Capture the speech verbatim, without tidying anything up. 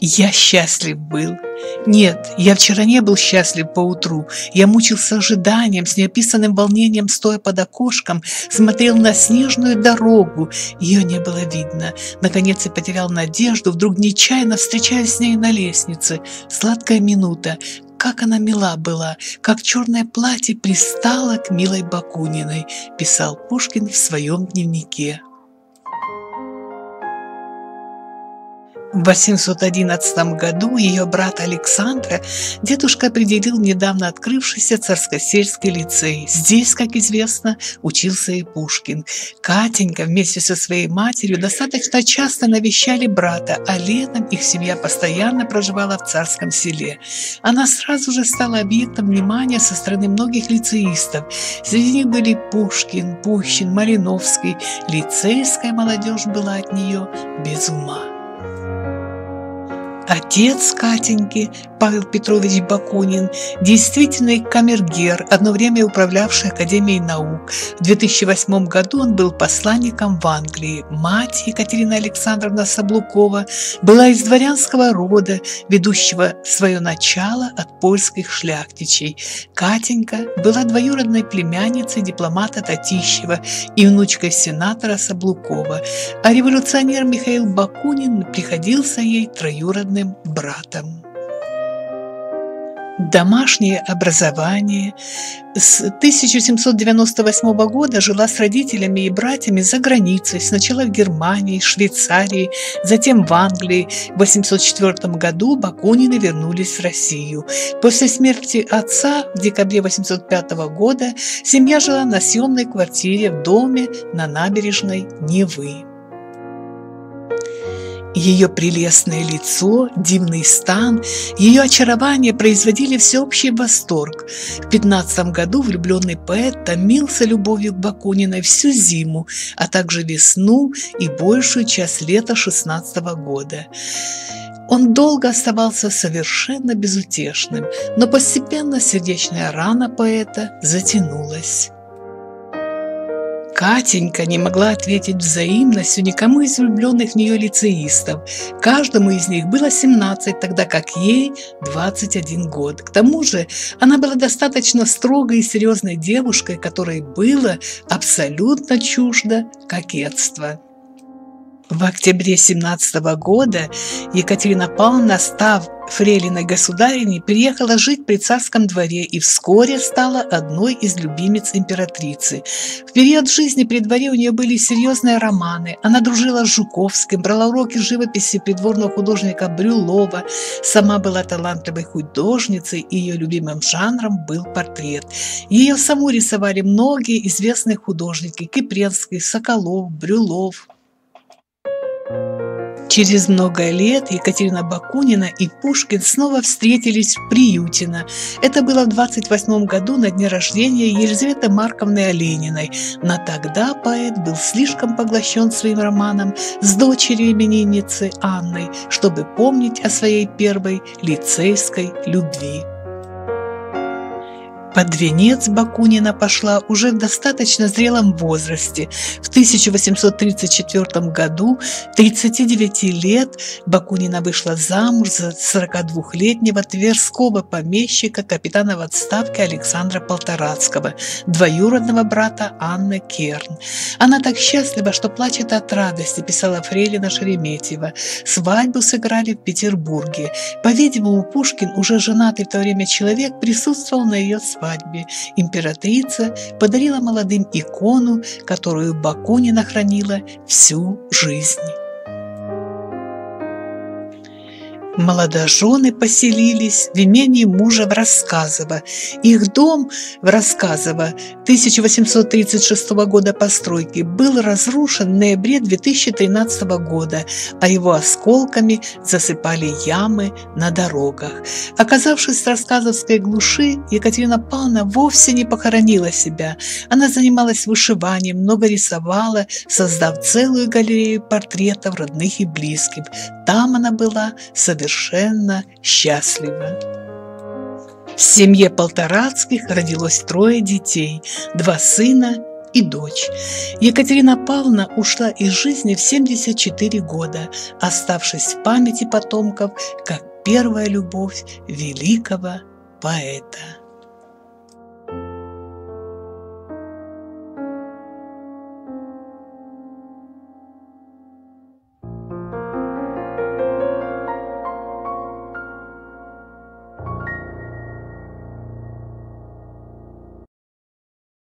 Я счастлив был. Нет, я вчера не был счастлив поутру. Я мучился ожиданием, с неописанным волнением, стоя под окошком, смотрел на снежную дорогу. Ее не было видно. Наконец я потерял надежду, вдруг нечаянно встречаюсь с ней на лестнице. Сладкая минута. Как она мила была, как черное платье пристало к милой Бакуниной, писал Пушкин в своем дневнике. В восемьсот одиннадцатом году ее брата Александра дедушка определил в недавно открывшийся Царскосельский лицей. Здесь, как известно, учился и Пушкин. Катенька вместе со своей матерью достаточно часто навещали брата, а летом их семья постоянно проживала в Царском селе. Она сразу же стала объектом внимания со стороны многих лицеистов. Среди них были Пушкин, Пущин, Малиновский. Лицейская молодежь была от нее без ума. Отец Катеньки, Павел Петрович Бакунин, действительный камергер, одно время управлявший Академией наук. В две тысячи восьмом году он был посланником в Англии. Мать, Екатерина Александровна Саблукова, была из дворянского рода, ведущего свое начало от польских шляхтичей. Катенька была двоюродной племянницей дипломата Татищева и внучкой сенатора Саблукова, а революционер Михаил Бакунин приходился ей троюродным братом. Домашнее образование. С тысяча семьсот девяносто восьмого года жила с родителями и братьями за границей, сначала в Германии, Швейцарии, затем в Англии. В восемьсот четвёртом году Бакунины вернулись в Россию. После смерти отца в декабре восемьсот пятого года семья жила на съемной квартире в доме на набережной Невы. Ее прелестное лицо, дивный стан, ее очарование производили всеобщий восторг. В пятнадцатом году влюбленный поэт томился любовью к Бакуниной всю зиму, а также весну и большую часть лета шестнадцатого года. Он долго оставался совершенно безутешным, но постепенно сердечная рана поэта затянулась. Катенька не могла ответить взаимностью никому из влюбленных в нее лицеистов. Каждому из них было семнадцать, тогда как ей двадцать один год. К тому же она была достаточно строгой и серьезной девушкой, которой было абсолютно чуждо кокетство. В октябре семнадцатого года Екатерина Павловна, став фрейлиной государыней, переехала жить при царском дворе и вскоре стала одной из любимиц императрицы. В период жизни при дворе у нее были серьезные романы. Она дружила с Жуковским, брала уроки живописи придворного художника Брюлова. Сама была талантливой художницей, и ее любимым жанром был портрет. Ее саму рисовали многие известные художники: Кипренский, Соколов, Брюлов. Через много лет Екатерина Бакунина и Пушкин снова встретились в Приютино. Это было в двадцать восьмом году на дне рождения Елизаветы Марковны Олениной, но тогда поэт был слишком поглощен своим романом с дочерью именинницы Анной, чтобы помнить о своей первой лицейской любви. Под венец Бакунина пошла уже в достаточно зрелом возрасте. В тысяча восемьсот тридцать четвёртом году, тридцати девяти лет, Бакунина вышла замуж за сорокадвухлетнего тверского помещика, капитана в отставке Александра Полторацкого, двоюродного брата Анны Керн. Она так счастлива, что плачет от радости, писала фрейлина Шереметьева. Свадьбу сыграли в Петербурге. По-видимому, Пушкин, уже женатый в то время человек, присутствовал на ее свадьбе. свадьбе. Императрица подарила молодым икону, которую Бакунина хранила всю жизнь. Молодожены поселились в имении мужа в Рассказово. Их дом в Рассказово тысяча восемьсот тридцать шестого года постройки был разрушен в ноябре две тысячи тринадцатого года, а его осколками засыпали ямы на дорогах. Оказавшись в рассказовской глуши, Екатерина Павловна вовсе не похоронила себя. Она занималась вышиванием, много рисовала, создав целую галерею портретов родных и близких. Там она была совершенно счастлива. В семье Полторацких родилось трое детей: два сына и дочь. Екатерина Павловна ушла из жизни в семьдесят четыре года, оставшись в памяти потомков как первая любовь великого поэта.